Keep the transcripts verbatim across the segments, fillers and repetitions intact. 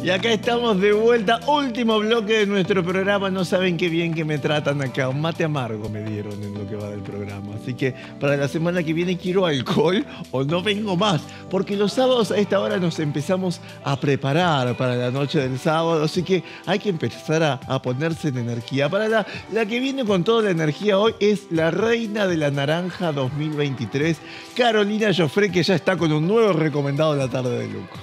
Y acá estamos de vuelta, último bloque de nuestro programa. No saben qué bien que me tratan acá. Un mate amargo me dieron en lo que va del programa. Así que para la semana que viene quiero alcohol o no vengo más. Porque los sábados a esta hora nos empezamos a preparar para la noche del sábado. Así que hay que empezar a, a ponerse en energía. Para la, la que viene con toda la energía hoy es la reina de la naranja dos mil veintitrés, Carolina Joffre, que ya está con un nuevo recomendado de la tarde de Luco.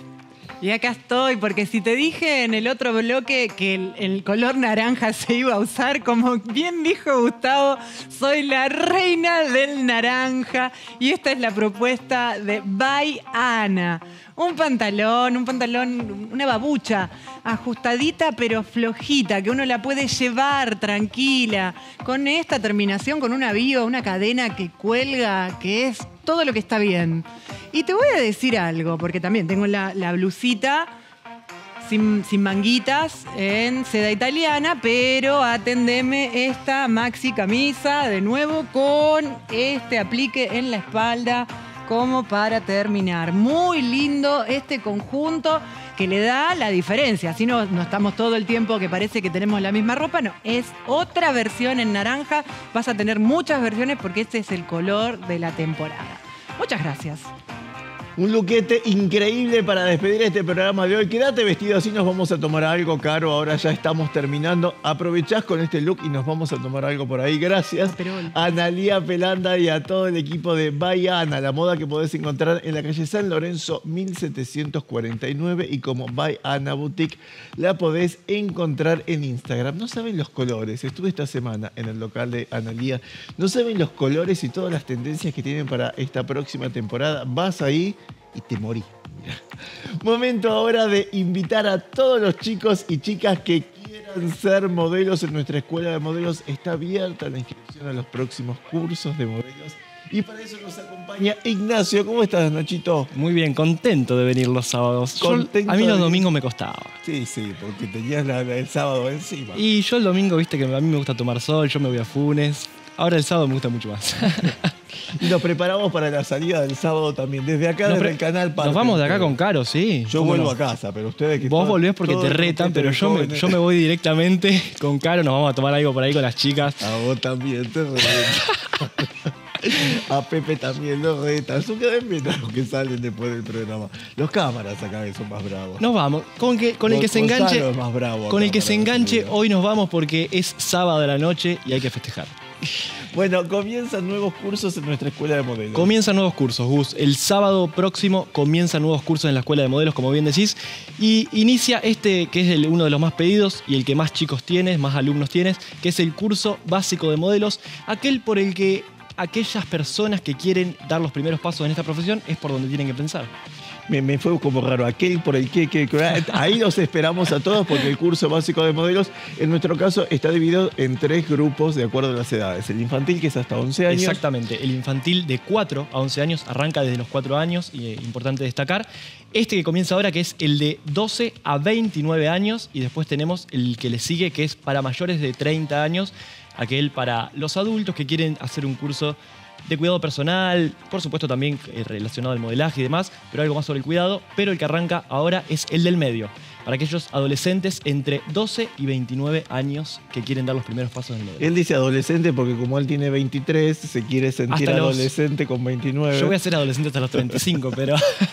Y acá estoy, porque si te dije en el otro bloque que el, el color naranja se iba a usar, como bien dijo Gustavo, soy la reina del naranja y esta es la propuesta de By Ana. Un pantalón, un pantalón, una babucha ajustadita pero flojita, que uno la puede llevar tranquila, con esta terminación, con una viva, una cadena que cuelga, que es todo lo que está bien. Y te voy a decir algo, porque también tengo la, la blusita sin, sin manguitas en seda italiana, pero atendeme esta maxi camisa de nuevo con este aplique en la espalda como para terminar. Muy lindo este conjunto que le da la diferencia. Así no, no estamos todo el tiempo que parece que tenemos la misma ropa. No, es otra versión en naranja. Vas a tener muchas versiones porque este es el color de la temporada. Muchas gracias. Un luquete increíble para despedir este programa de hoy. Quédate vestido, así nos vamos a tomar algo, Caro. Ahora ya estamos terminando. Aprovechás con este look y nos vamos a tomar algo por ahí. Gracias a Analía Pelanda y a todo el equipo de By Ana, la moda que podés encontrar en la calle San Lorenzo mil setecientos cuarenta y nueve, y como By Ana Boutique la podés encontrar en Instagram. No saben los colores. Estuve esta semana en el local de Analía. No saben los colores y todas las tendencias que tienen para esta próxima temporada. Vas ahí y te morí. Momento ahora de invitar a todos los chicos y chicas que quieran ser modelos en nuestra escuela de modelos. Está abierta la inscripción a los próximos cursos de modelos. Y para eso nos acompaña Ignacio. ¿Cómo estás, Nachito? Muy bien, contento de venir los sábados. Yo, a mí los domingos me costaba. Sí, sí, porque tenías la, la, el sábado encima. Y yo el domingo, viste que a mí me gusta tomar sol, yo me voy a Funes. Ahora el sábado me gusta mucho más. Y nos preparamos para la salida del sábado también. Desde acá, nos desde el canal Parque. Nos vamos de acá con Caro, sí. Yo vuelvo no? a casa, pero ustedes que... Vos todo, volvés porque te retan, pero yo me, yo me voy directamente con Caro. Nos vamos a tomar algo por ahí con las chicas. A vos también te retan. A Pepe también lo retan. Eso queden bien los que salen después del programa. Los cámaras acá que son más bravos. Nos vamos. Con, que, con el que se enganche, es más bravo con el que se enganche hoy nos vamos porque es sábado de la noche y hay que festejar. Bueno, comienzan nuevos cursos en nuestra escuela de modelos. Comienzan nuevos cursos, Gus. El sábado próximo comienzan nuevos cursos en la escuela de modelos, como bien decís. Y inicia este, que es el, uno de los más pedidos y el que más chicos tienes, más alumnos tienes, que es el curso básico de modelos. Aquel por el que aquellas personas que quieren dar los primeros pasos en esta profesión es por donde tienen que pensar. Me, me fue como raro, aquel por el que, que, que... Ahí los esperamos a todos porque el curso básico de modelos, en nuestro caso, está dividido en tres grupos de acuerdo a las edades. El infantil, que es hasta once años. Exactamente, el infantil de cuatro a once años, arranca desde los cuatro años, y es importante destacar. Este que comienza ahora, que es el de doce a veintinueve años, y después tenemos el que le sigue, que es para mayores de treinta años, aquel para los adultos que quieren hacer un curso de cuidado personal, por supuesto también relacionado al modelaje y demás, pero algo más sobre el cuidado. Pero el que arranca ahora es el del medio, para aquellos adolescentes entre doce y veintinueve años que quieren dar los primeros pasos en el modelo. Él dice adolescente porque como él tiene veintitrés, se quiere sentir los... adolescente con veintinueve. Yo voy a ser adolescente hasta los treinta y cinco, pero...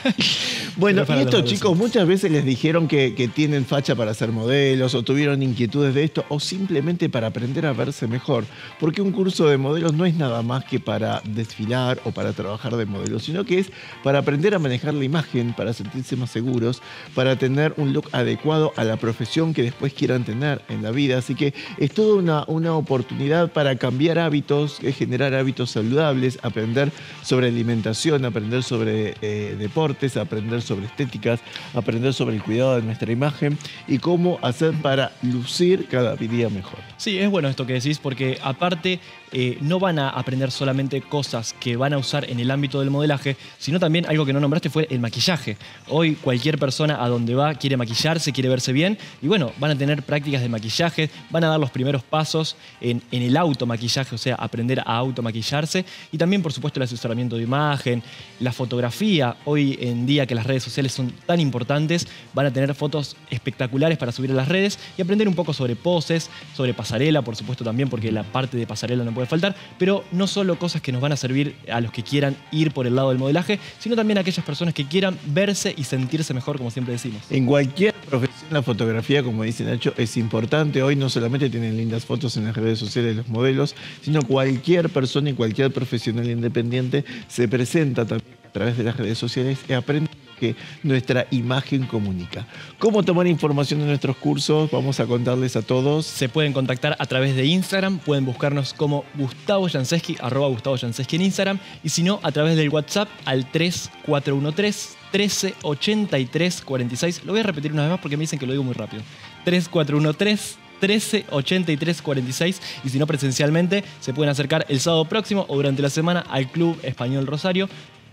Bueno, y estos chicos muchas veces les dijeron que, que tienen facha para ser modelos, o tuvieron inquietudes de esto, o simplemente para aprender a verse mejor. Porque un curso de modelos no es nada más que para desfilar o para trabajar de modelo, sino que es para aprender a manejar la imagen, para sentirse más seguros, para tener un look adecuado a la profesión que después quieran tener en la vida. Así que es toda una, una oportunidad para cambiar hábitos, generar hábitos saludables, aprender sobre alimentación, aprender sobre eh, deportes, aprender sobre estéticas, aprender sobre el cuidado de nuestra imagen y cómo hacer para lucir cada día mejor. Sí, es bueno esto que decís, porque aparte eh, no van a aprender solamente cosas que van a usar en el ámbito del modelaje, sino también algo que no nombraste fue el maquillaje. Hoy cualquier persona a donde va quiere maquillarse, quiere verse bien, y bueno, van a tener prácticas de maquillaje, van a dar los primeros pasos en, en el automaquillaje, o sea, aprender a automaquillarse, y también, por supuesto, el asesoramiento de imagen, la fotografía. Hoy en día que las redes redes sociales son tan importantes. Van a tener fotos espectaculares para subir a las redes y aprender un poco sobre poses, sobre pasarela, por supuesto también, porque la parte de pasarela no puede faltar, pero no solo cosas que nos van a servir a los que quieran ir por el lado del modelaje, sino también a aquellas personas que quieran verse y sentirse mejor, como siempre decimos. En cualquier profesión, la fotografía, como dice Nacho, es importante. Hoy no solamente tienen lindas fotos en las redes sociales de los modelos, sino cualquier persona y cualquier profesional independiente se presenta también a través de las redes sociales y aprende que nuestra imagen comunica. ¿Cómo tomar información de nuestros cursos? Vamos a contarles a todos. Se pueden contactar a través de Instagram, pueden buscarnos como Gustavo Janceschi, arroba Gustavo Janceschi en Instagram, y si no, a través del WhatsApp al tres cuatro uno tres, trece ochenta y tres cuarenta y seis. Lo voy a repetir una vez más porque me dicen que lo digo muy rápido. tres cuatro uno tres, trece ochenta y tres cuarenta y seis, y si no presencialmente, se pueden acercar el sábado próximo o durante la semana al Club Español Rosario,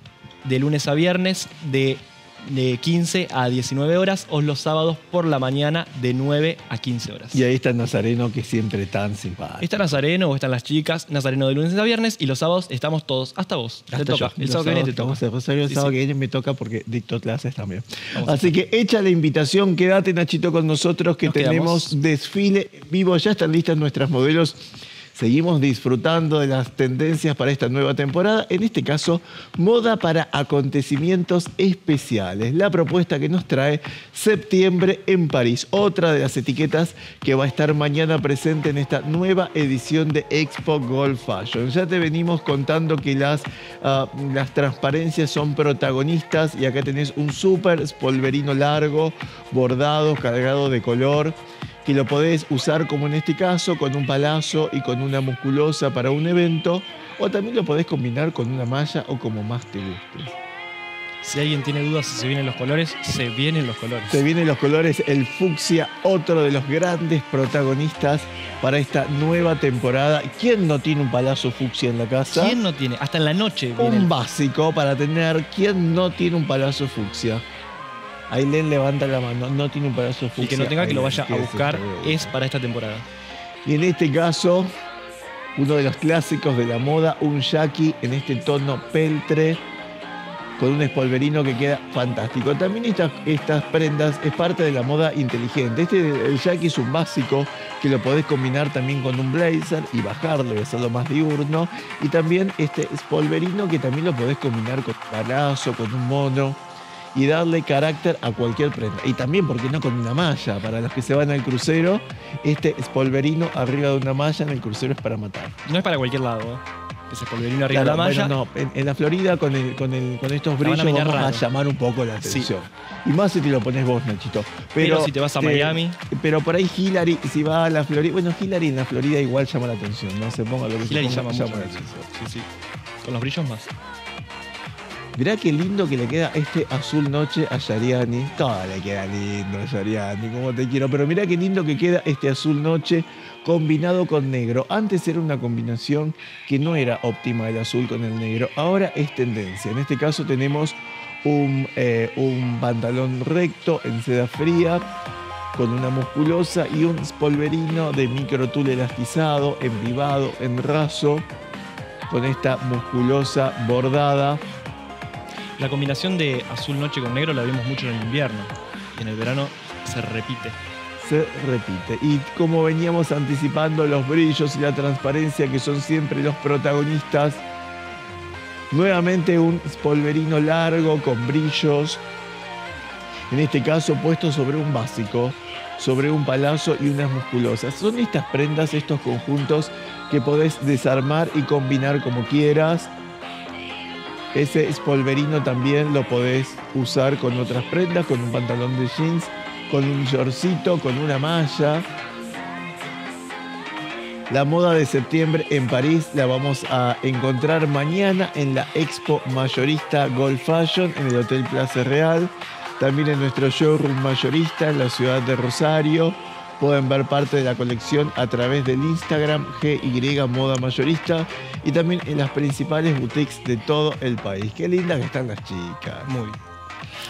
de lunes a viernes, de de quince a diecinueve horas, o los sábados por la mañana de nueve a quince horas. Y ahí está Nazareno, que siempre tan simpático. Está Nazareno o están las chicas. Nazareno de lunes a viernes, y los sábados estamos todos. Hasta vos. Hasta te toca. Yo. El sábado que viene te toca. Estamos Rosario, el Sí, sábado sí. que viene me toca porque dicto clases también. Vamos Así que echa la invitación, quédate Nachito con nosotros, que Nos tenemos quedamos. desfile en vivo. Ya están listas nuestras modelos. Seguimos disfrutando de las tendencias para esta nueva temporada. En este caso, moda para acontecimientos especiales. La propuesta que nos trae Septiembre en París. Otra de las etiquetas que va a estar mañana presente en esta nueva edición de Expo Gold Fashion. Ya te venimos contando que las, uh, las transparencias son protagonistas, y acá tenés un súper spolverino largo, bordado, cargado de color, que lo podés usar, como en este caso, con un palazo y con una musculosa para un evento, o también lo podés combinar con una malla o como más te guste. Si alguien tiene dudas si se vienen los colores, se vienen los colores. Se vienen los colores, el fucsia, otro de los grandes protagonistas para esta nueva temporada. ¿Quién no tiene un palazo fucsia en la casa? ¿Quién no tiene? Hasta en la noche viene Un el- básico para tener. ¿Quién no tiene un palazo fucsia? Ailén levanta la mano, no tiene un palazo fucsia. El que no tenga, que lo vaya ¿Qué a es buscar, esto? es para esta temporada. Y en este caso, uno de los clásicos de la moda, un yaqui en este tono peltre, con un espolverino que queda fantástico. También estas, estas prendas es parte de la moda inteligente. Este, el yaqui, es un básico que lo podés combinar también con un blazer y bajarlo y hacerlo más diurno. Y también este espolverino, que también lo podés combinar con un palazo, con un mono, y darle carácter a cualquier prenda. Y también, ¿por qué no con una malla? Para los que se van al crucero, este espolverino arriba de una malla en el crucero es para matar. No es para cualquier lado, ¿eh? Ese polverino arriba Claro, de la malla. bueno, no, en, en la Florida con, el, con, el, con estos La van a brillos mirar vamos a raro. llamar un poco la Sí. atención. Y más si te lo pones vos, Nachito. Pero si te vas a Miami. Pero por ahí Hillary, si va a la Florida... Bueno, Hillary en la Florida igual llama la atención. No se ponga lo que Hillary se ponga, llama mucho la atención. Sí, sí. Con los brillos más. Mirá qué lindo que le queda este azul noche a Yariani. Todo le queda lindo a Yariani, como te quiero. Pero mirá qué lindo que queda este azul noche combinado con negro. Antes era una combinación que no era óptima, el azul con el negro. Ahora es tendencia. En este caso tenemos un, eh, un pantalón recto en seda fría, con una musculosa, y un spolverino de micro tul elastizado, envivado, en raso, con esta musculosa bordada. La combinación de azul noche con negro la vemos mucho en el invierno. Y en el verano se repite. Se repite. Y como veníamos anticipando, los brillos y la transparencia, que son siempre los protagonistas. Nuevamente un spolverino largo con brillos. En este caso puesto sobre un básico, sobre un palazo y unas musculosas. Son estas prendas, estos conjuntos que podés desarmar y combinar como quieras. Ese espolverino también lo podés usar con otras prendas, con un pantalón de jeans, con un shortcito, con una malla. La moda de septiembre en París la vamos a encontrar mañana en la Expo Mayorista Gold Fashion en el Hotel Plaza Real. También en nuestro showroom mayorista en la ciudad de Rosario. Pueden ver parte de la colección a través del Instagram G Y Moda Mayorista, y también en las principales boutiques de todo el país. Qué lindas que están las chicas. Muy.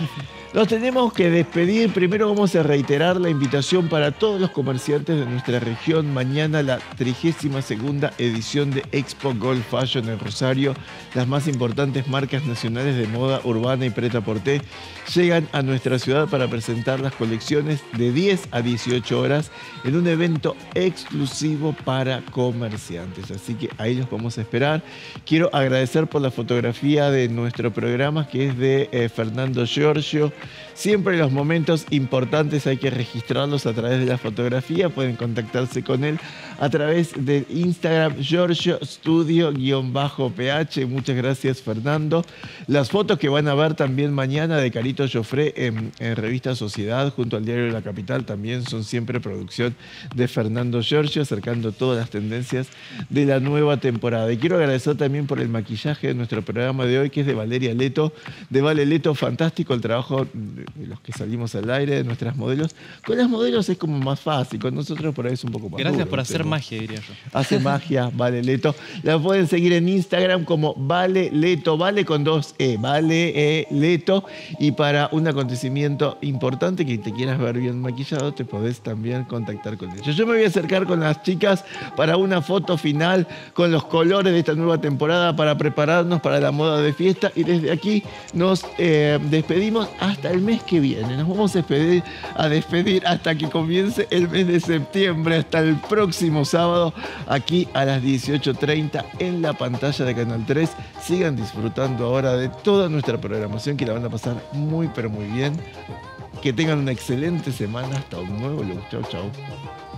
Nos tenemos que despedir. Primero vamos a reiterar la invitación para todos los comerciantes de nuestra región. Mañana la trigésima segunda edición de Expo Gold Fashion en Rosario. Las más importantes marcas nacionales de moda urbana y prêt-à-porter llegan a nuestra ciudad para presentar las colecciones de diez a dieciocho horas en un evento exclusivo para comerciantes. Así que ahí los vamos a esperar. Quiero agradecer por la fotografía de nuestro programa, que es de eh, Fernando Giorgio. Siempre los momentos importantes hay que registrarlos a través de la fotografía. Pueden contactarse con él a través del Instagram Giorgio Studio-ph. Muchas gracias, Fernando. Las fotos que van a ver también mañana de Carito Joffre en, en Revista Sociedad junto al Diario de la Capital también son siempre producción de Fernando Giorgio, acercando todas las tendencias de la nueva temporada. Y quiero agradecer también por el maquillaje de nuestro programa de hoy, que es de Valeria Leto. De Vale Leto, fantástico el trabajo de los que salimos al aire, de nuestras modelos. Con las modelos es como más fácil, con nosotros por ahí es un poco más Gracias duro, por hacer pero magia, diría yo. hace magia, Vale Leto. La pueden seguir en Instagram como Vale Leto, Vale con dos E, Vale E Leto. Y para un acontecimiento importante que te quieras ver bien maquillado, te podés también contactar con ellos. Yo me voy a acercar con las chicas para una foto final con los colores de esta nueva temporada para prepararnos para la moda de fiesta. Y desde aquí nos eh, despedimos hasta el mes que viene. Nos vamos a despedir, a despedir hasta que comience el mes de septiembre, hasta el próximo sábado, aquí a las dieciocho treinta en la pantalla de Canal tres. Sigan disfrutando ahora de toda nuestra programación, que la van a pasar muy, pero muy bien. Que tengan una excelente semana. Hasta un nuevo look. Chau, chau.